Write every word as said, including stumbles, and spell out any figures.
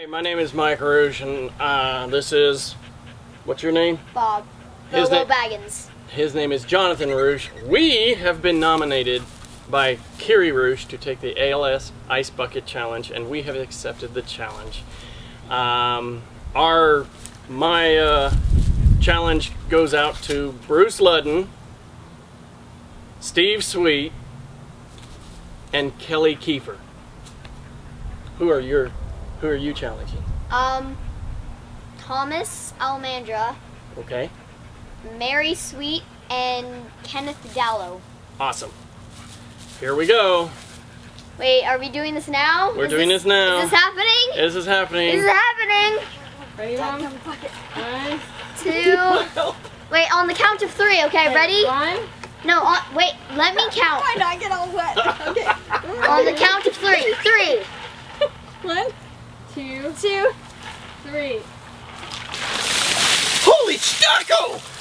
My name is Mike Rouge, and uh, this is, what's your name? Bob. His Bobo na- Baggins. His name is Jonathan Rouge. We have been nominated by Kiri Rouge to take the A L S Ice Bucket Challenge, and we have accepted the challenge. Um, our, my uh, challenge goes out to Bruce Ludden, Steve Sweet, and Kelly Kiefer. Who are your, who are you challenging? Um, Thomas Almandra, Okay. Mary Sweet, and Kenneth Gallo. Awesome. Here we go. Wait, are we doing this now? We're Is doing this, this now. Is this happening? This is happening. This is happening. Ready, Mom? One, Two. Wait, on the count of three, okay? Ready? One. No, on, wait, let me count. Why not get all wet? Okay. On the count of three. Three. One, two, two, three. Holy stucco!